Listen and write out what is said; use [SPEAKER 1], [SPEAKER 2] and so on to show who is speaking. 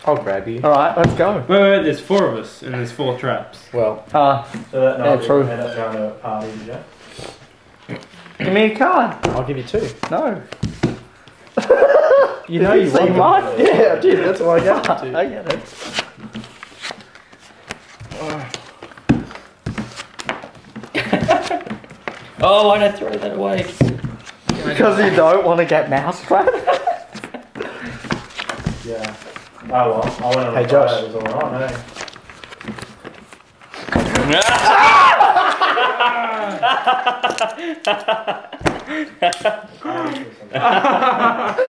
[SPEAKER 1] I'll grab you.
[SPEAKER 2] Alright, let's go.
[SPEAKER 3] Wait, there's 4 of us and there's 4 traps.
[SPEAKER 1] Well.
[SPEAKER 4] So that night
[SPEAKER 2] yeah, true.
[SPEAKER 4] we end up going to a party, did you?
[SPEAKER 2] Give me a card.
[SPEAKER 1] I'll give you 2.
[SPEAKER 2] No.
[SPEAKER 1] You know you want
[SPEAKER 2] mine?
[SPEAKER 1] Yeah, I did. That's what I got to.
[SPEAKER 2] I get it.
[SPEAKER 5] Oh, why did I throw that away?
[SPEAKER 2] Because you don't want to get mousetrap.
[SPEAKER 4] Yeah. Oh well, I went on
[SPEAKER 1] Hey,
[SPEAKER 4] a
[SPEAKER 1] Josh.
[SPEAKER 4] Friday, it was alright, eh?